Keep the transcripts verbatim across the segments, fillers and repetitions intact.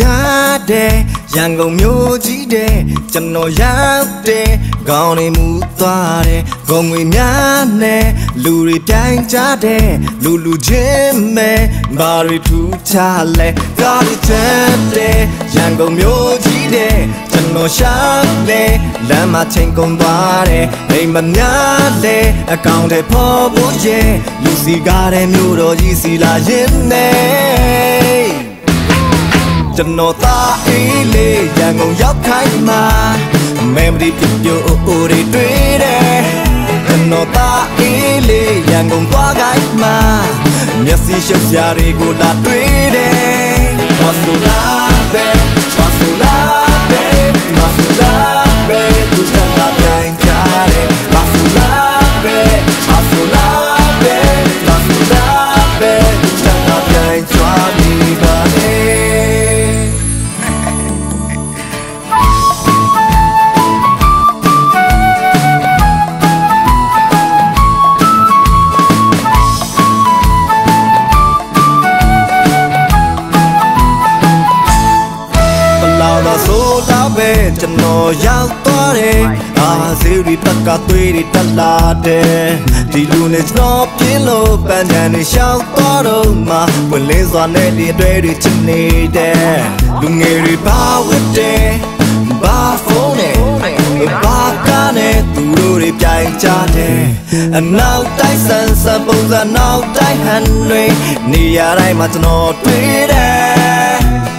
များတယ်ရန်ကုန်မြို့ကြီးတယ်ကျွန်တော်ရောက်တယ်ကောင်းနေမှုသွားတယ်ဂုံငွေများနဲ့လူတွေပြိုင်ကြတယ်လူလူချင်းမဲ့ဘာတွေထူးခြားလဲကားတွေချက်တယ်ရန်ကုန်မြို့ကြီးတယ်ကျွန်တော်ရှာတယ်လမ်းမှာချိန်ကုန်သွားတယ်အိမ်မများလဲအကောင့်တွေဖော်ဖို့ရဲ့လူစီကားတဲ့မြို့တော်ကြီးစီလာရင်နဲ့ကျွန်တော်သားအေးလေးရန်ကုန်ရောက်ခိုင်းမှာ memory ပြပြိုအိုအိုတွေတွေ့တယ်ကျွန်တော်သားအေးလေးရန်ကုန်သွားခိုင်းမှာမျက်စိရှုပ်ရှားတွေကိုလာတွေ့တယ်ဘာဆိုလားပဲဘာဆိုလားပဲဘာဆိုလားပဲသူကလာပြန်ကြတယ်ဘာဆိုလားပဲဘာဆိုလားပဲဘာဆိုလားပဲသူကလာပြန်ကြနေပါလေကျွန်တော်ရောက်သွားတယ်အာစေရီတက်ကသွေးတွေတက်လာတယ်ဒီလူနဲ့ကျွန်တော်ပြင်းလို့ပန်းချန်တွေရှောက်သွားတော့မှဝင်လင်းစွာနဲ့ဒီအတွေ့တွေချစ်နေတယ်လူငယ်တွေပါဝတ်တယ်ဘာဖုန်းနဲ့ဘာကားနဲ့သူတို့တွေပြိုင်ကြတယ်အနောက်တိုင်းဆန်ဆန်ပုံစံနောက်တိုင်းဟန်တွေနေရာတိုင်းမှာကျွန်တော်တွေ့တယ်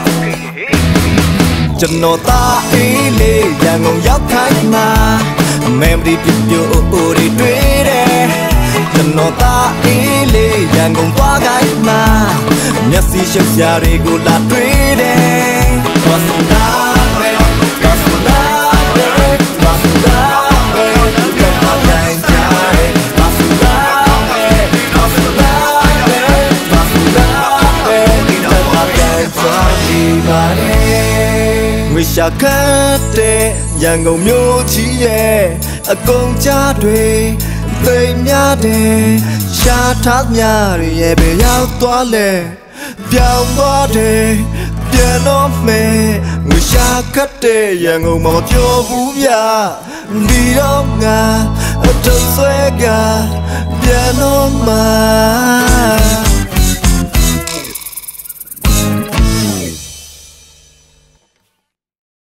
ကျွန်တော်သားအေးလေးရန်ကုန်ရောက်ခိုင်းမှာ memory ပြပြိုအိုအိုတွေတွေ့တယ်ကျွန်တော်သားအေးလေးရန်ကုန်သွားခိုင်းမှာမျက်စိရှုပ်ရှားတွေကိုလာတွေ့တယ်ဘာဆိုလားပဲဘာဆိုလားပဲဘာဆိုလားပဲသူကလာတိုင်းကြတယ်ဘာဆိုလားပဲဘာဆိုလားပဲဘာဆိုလားပဲဒီတော့လာတိုင်းကြပါလေဝိရှာကတဲ့ရန်ကုန်မြို့ကြီးရဲ့အကုန်ကြားတွေသိမ်းများတယ်ရှားထားများရဲ့ပဲရောက်သွားလဲပြောင်းသွားတယ်ပြန်တော့မယ်ဝိရှာကတဲ့ရန်ကုန်မှာပြောဘူးဗျာဒီတော့ငါအထုပ်ဆွဲကပြန်တော့မှာ